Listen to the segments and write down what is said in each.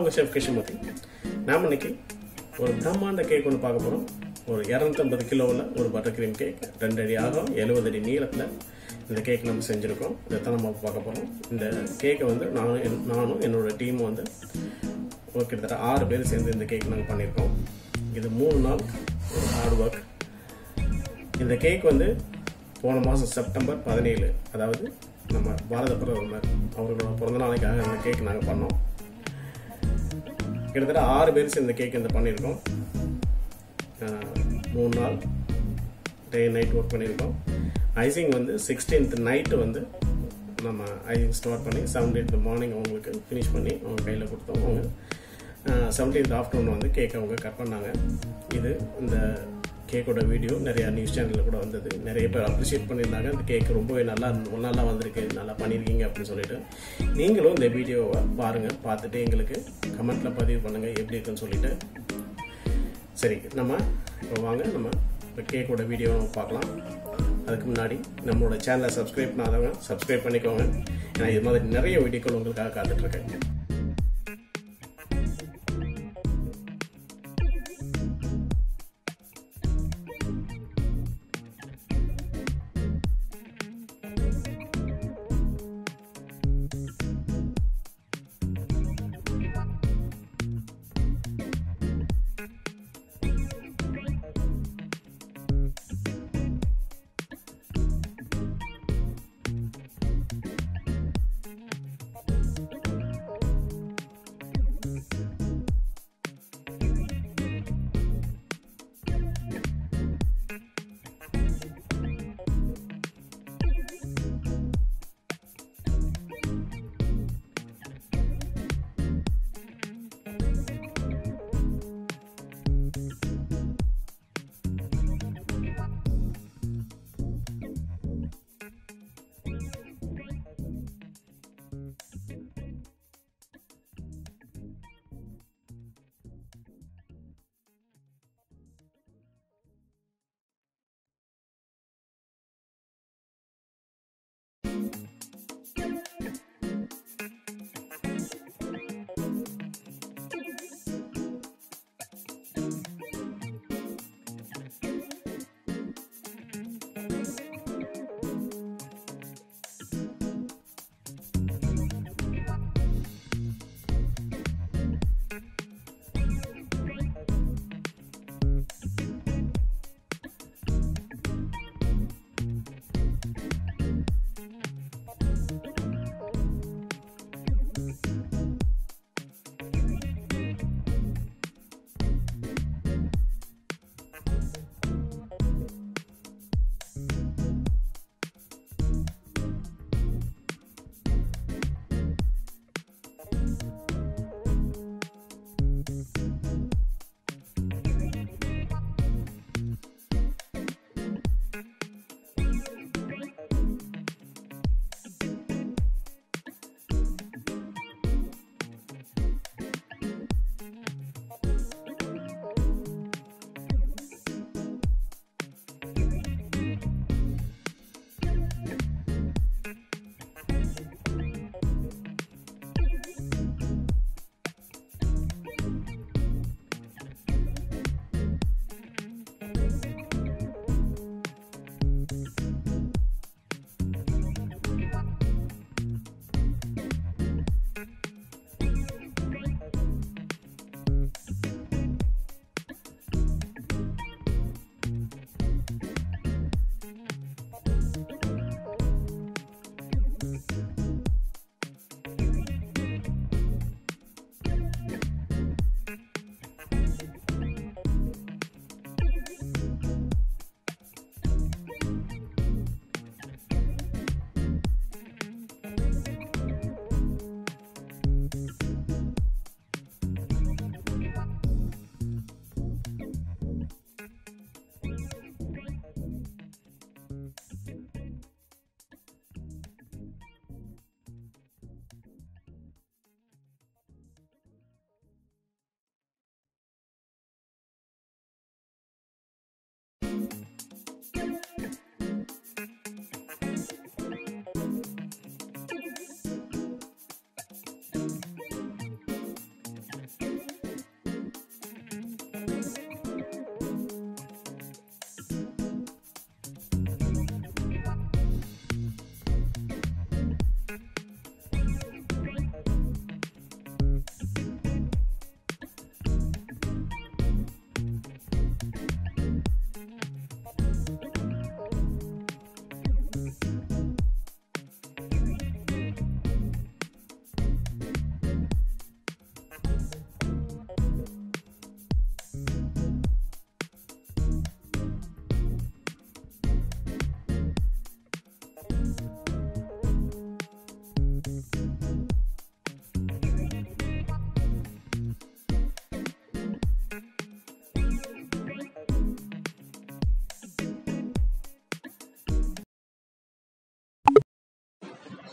உங்கள் செஃப் கிருஷ்ணமூர்த்தி. நாம் இன்னைக்கு ஒரு பிரம்மாண்ட கேக் ஒன்று பார்க்க போகிறோம். ஒரு 250 கிலோவில் ஒரு பட்டர் கிரீம் கேக், 2 அடி ஆகும், 70 அடி நீளத்தில் இந்த கேக் நம்ம செஞ்சுருக்கோம். இதைத்தான் நம்ம பார்க்க போகிறோம். இந்த கேக்கை வந்து நானும் என்னோடய டீமும் வந்து கிட்டத்தட்ட 6 பேர் சேர்ந்து இந்த கேக் நாங்கள் பண்ணியிருக்கோம். இது 3 நாள் ஒரு ஹார்ட் ஒர்க். இந்த கேக் வந்து போன மாதம் செப்டம்பர் 17, அதாவது நம்ம பாரத பிரதமர் அவர்களோட பிறந்த நாளைக்காக இந்த கேக் நாங்கள் பண்ணோம். கிட்டத்தட்ட 6 பேர் சேர்ந்து இந்த கேக் இந்த பண்ணியிருக்கோம். 3 நாள் டே நைட் ஒர்க் பண்ணியிருக்கோம். ஐசிங் வந்து 16th நைட்டு வந்து நம்ம ஐசிங் ஸ்டார்ட் பண்ணி 17th மார்னிங் அவங்களுக்கு ஃபினிஷ் பண்ணி அவங்க கையில் கொடுத்தோம். அவங்க 17th ஆஃப்டர்நூன் வந்து கேக் அவங்க கட் பண்ணாங்க. இது இந்த கேக்கோட வீடியோ நிறையா நியூஸ் சேனலில் கூட வந்தது. நிறைய பேர் அப்ரிஷியேட் பண்ணியிருந்தாங்க. இந்த கேக் ரொம்பவே நல்லா வந்திருக்கு, நல்லா பண்ணியிருக்கீங்க அப்படின்னு சொல்லிட்டு. நீங்களும் இந்த வீடியோவை பாருங்கள், பார்த்துட்டு எங்களுக்கு கமெண்ட்டில் பதிவு பண்ணுங்கள் எப்படி இருக்குன்னு சொல்லிட்டு. சரி, நம்ம இப்போ வாங்க நம்ம இப்போ கேக்கோட வீடியோ பார்க்கலாம். அதுக்கு முன்னாடி நம்மளோட சேனலை சப்ஸ்கிரைப் பண்ணாதவங்க சப்ஸ்கிரைப் பண்ணிக்கோங்க. ஏன்னா இது மாதிரி நிறைய வீடியோக்கள் உங்களுக்காக காத்துட்ருக்கேன்.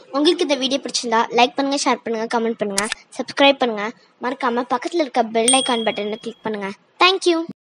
உங்களுக்கு இந்த வீடியோ பிடிச்சிருந்தா லைக் பண்ணுங்கள், ஷேர் பண்ணுங்கள், கமெண்ட் பண்ணுங்கள், சப்ஸ்கிரைப் பண்ணுங்கள். மறக்காமல் பக்கத்தில் இருக்க பெல் ஐக்கான் பட்டனை கிளிக் பண்ணுங்கள். தேங்க்யூ.